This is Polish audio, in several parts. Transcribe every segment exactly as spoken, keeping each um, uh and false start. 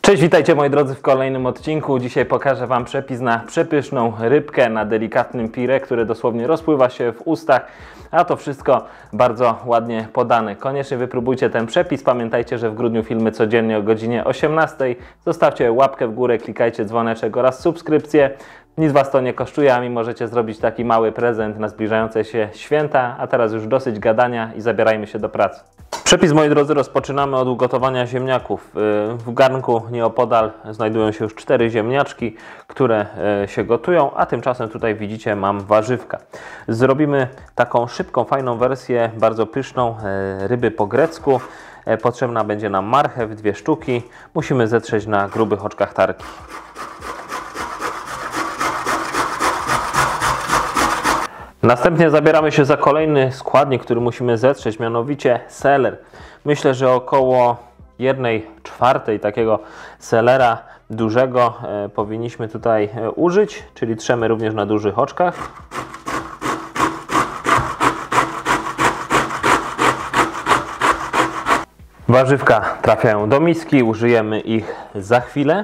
Cześć, witajcie moi drodzy w kolejnym odcinku. Dzisiaj pokażę Wam przepis na przepyszną rybkę na delikatnym pire, które dosłownie rozpływa się w ustach, a to wszystko bardzo ładnie podane. Koniecznie wypróbujcie ten przepis. Pamiętajcie, że w grudniu filmy codziennie o godzinie osiemnastej. Zostawcie łapkę w górę, klikajcie dzwoneczek oraz subskrypcję. Nic Was to nie kosztuje, a mi możecie zrobić taki mały prezent na zbliżające się święta. A teraz już dosyć gadania i zabierajmy się do pracy. Przepis, moi drodzy, rozpoczynamy od ugotowania ziemniaków. W garnku nieopodal znajdują się już cztery ziemniaczki, które się gotują, a tymczasem tutaj widzicie, mam warzywka. Zrobimy taką szybką, fajną wersję, bardzo pyszną ryby po grecku. Potrzebna będzie nam marchew, dwie sztuki. Musimy zetrzeć na grubych oczkach tarki. Następnie zabieramy się za kolejny składnik, który musimy zetrzeć, mianowicie seler. Myślę, że około jednej czwartej takiego selera dużego e, powinniśmy tutaj e, użyć, czyli trzemy również na dużych oczkach. Warzywka trafiają do miski, użyjemy ich za chwilę.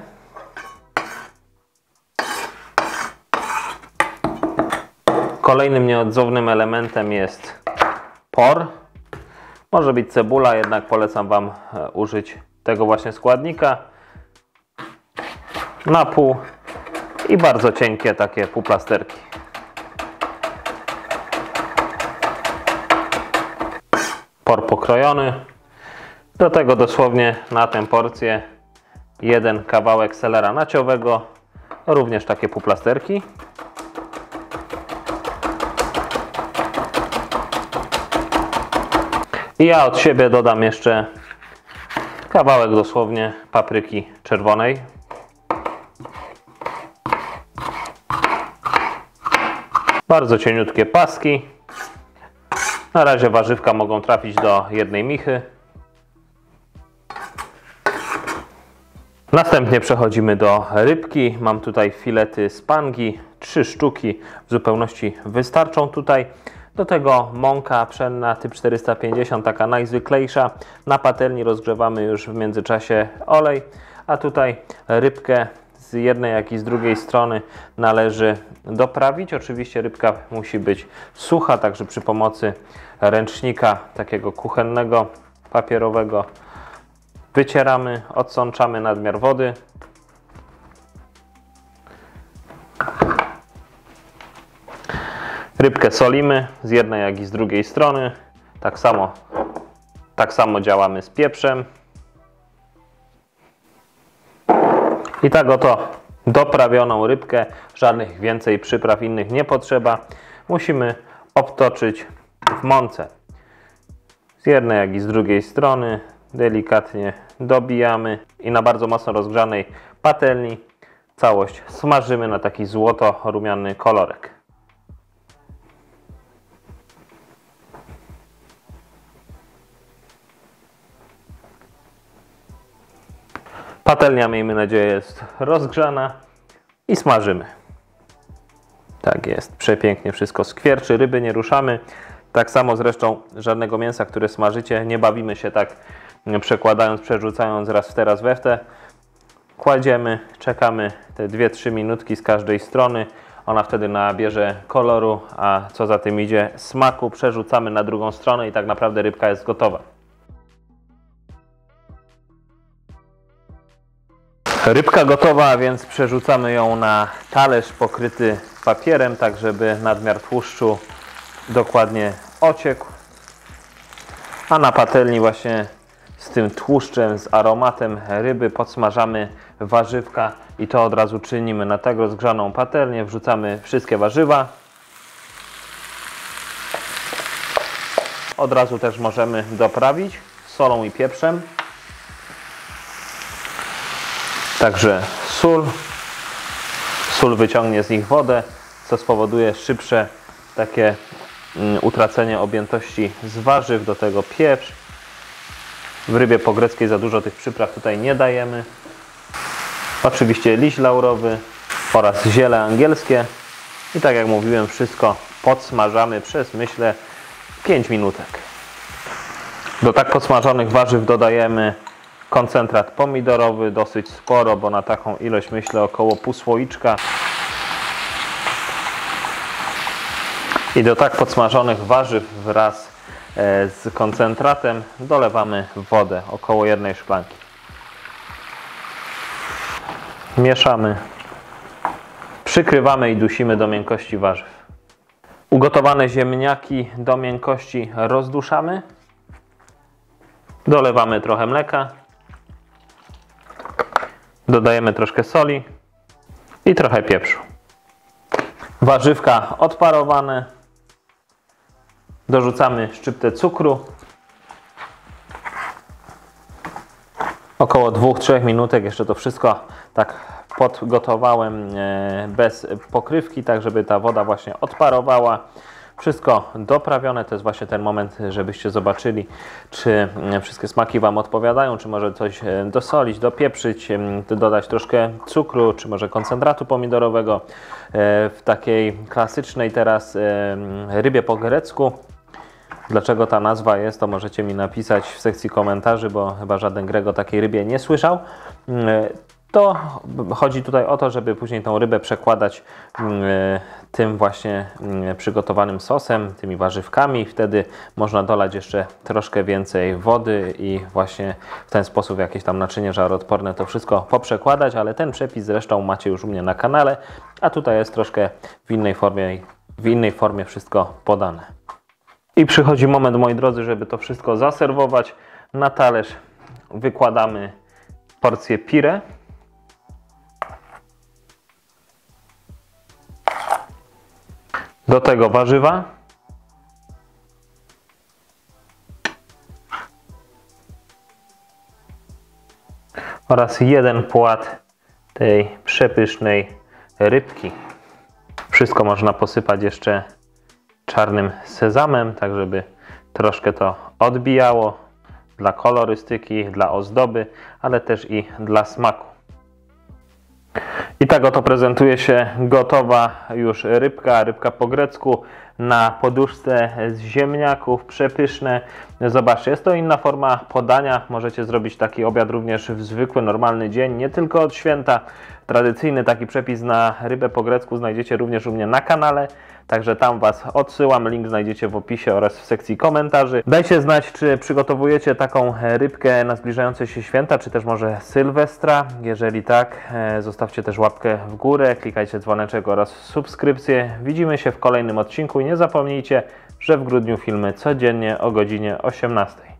Kolejnym nieodzownym elementem jest por. Może być cebula, jednak polecam Wam użyć tego właśnie składnika. Na pół i bardzo cienkie takie półplasterki. Por pokrojony. Do tego dosłownie na tę porcję jeden kawałek selera naciowego, również takie półplasterki. I ja od siebie dodam jeszcze kawałek dosłownie papryki czerwonej. Bardzo cieniutkie paski. Na razie warzywka mogą trafić do jednej michy. Następnie przechodzimy do rybki. Mam tutaj filety z pangi, trzy sztuki w zupełności wystarczą tutaj. Do tego mąka pszenna typ czterysta pięćdziesiąt, taka najzwyklejsza. Na patelni rozgrzewamy już w międzyczasie olej, a tutaj rybkę z jednej jak i z drugiej strony należy doprawić. Oczywiście rybka musi być sucha, także przy pomocy ręcznika takiego kuchennego, papierowego wycieramy, odsączamy nadmiar wody. Rybkę solimy z jednej jak i z drugiej strony. Tak samo, tak samo działamy z pieprzem. I tak oto doprawioną rybkę, żadnych więcej przypraw innych nie potrzeba. Musimy obtoczyć w mące. Z jednej jak i z drugiej strony delikatnie dobijamy i na bardzo mocno rozgrzanej patelni całość smażymy na taki złoto-rumiany kolorek. Patelnia, miejmy nadzieję, jest rozgrzana i smażymy. Tak jest, przepięknie wszystko skwierczy, ryby nie ruszamy. Tak samo zresztą żadnego mięsa, które smażycie, nie bawimy się tak przekładając, przerzucając raz w teraz we w te. Kładziemy, czekamy te dwie trzy minutki z każdej strony. Ona wtedy nabierze koloru, a co za tym idzie smaku. Przerzucamy na drugą stronę i tak naprawdę rybka jest gotowa. Rybka gotowa, więc przerzucamy ją na talerz pokryty papierem, tak żeby nadmiar tłuszczu dokładnie ociekł. A na patelni właśnie z tym tłuszczem, z aromatem ryby podsmażamy warzywka i to od razu czynimy na tak rozgrzaną patelnię. Wrzucamy wszystkie warzywa. Od razu też możemy doprawić solą i pieprzem. Także sól, sól wyciągnie z nich wodę, co spowoduje szybsze takie utracenie objętości z warzyw. Do tego pieprz. W rybie po greckiej za dużo tych przypraw tutaj nie dajemy. Oczywiście liść laurowy oraz ziele angielskie. I tak jak mówiłem, wszystko podsmażamy przez, myślę, pięć minutek. Do tak podsmażonych warzyw dodajemy koncentrat pomidorowy, dosyć sporo, bo na taką ilość myślę około pół słoiczka. I do tak podsmażonych warzyw wraz z koncentratem dolewamy wodę, około jednej szklanki. Mieszamy, przykrywamy i dusimy do miękkości warzyw. Ugotowane ziemniaki do miękkości rozduszamy. Dolewamy trochę mleka. Dodajemy troszkę soli i trochę pieprzu. Warzywka odparowane. Dorzucamy szczyptę cukru. Około dwóch do trzech minutek jeszcze to wszystko tak podgotowałem bez pokrywki, tak żeby ta woda właśnie odparowała. Wszystko doprawione, to jest właśnie ten moment, żebyście zobaczyli, czy wszystkie smaki Wam odpowiadają, czy może coś dosolić, dopieprzyć, dodać troszkę cukru, czy może koncentratu pomidorowego. W takiej klasycznej teraz rybie po grecku. Dlaczego ta nazwa jest, to możecie mi napisać w sekcji komentarzy, bo chyba żaden Grek o takiej rybie nie słyszał. To chodzi tutaj o to, żeby później tą rybę przekładać tym właśnie przygotowanym sosem, tymi warzywkami. Wtedy można dolać jeszcze troszkę więcej wody i właśnie w ten sposób jakieś tam naczynie żaroodporne to wszystko poprzekładać, ale ten przepis zresztą macie już u mnie na kanale, a tutaj jest troszkę w innej formie, w innej formie wszystko podane. I przychodzi moment, moi drodzy, żeby to wszystko zaserwować. Na talerz wykładamy porcję pire. Do tego warzywa. Oraz jeden płat tej przepysznej rybki. Wszystko można posypać jeszcze czarnym sezamem, tak żeby troszkę to odbijało dla kolorystyki, dla ozdoby, ale też i dla smaku. I tak oto prezentuje się gotowa już rybka, rybka po grecku na poduszce z ziemniaków, przepyszne. Zobaczcie, jest to inna forma podania. Możecie zrobić taki obiad również w zwykły, normalny dzień, nie tylko od święta. Tradycyjny taki przepis na rybę po grecku znajdziecie również u mnie na kanale. Także tam Was odsyłam, link znajdziecie w opisie oraz w sekcji komentarzy. Dajcie znać, czy przygotowujecie taką rybkę na zbliżające się święta, czy też może Sylwestra. Jeżeli tak, zostawcie też łapkę w górę, klikajcie dzwoneczek oraz subskrypcję. Widzimy się w kolejnym odcinku i nie zapomnijcie, że w grudniu filmy codziennie o godzinie osiemnastej.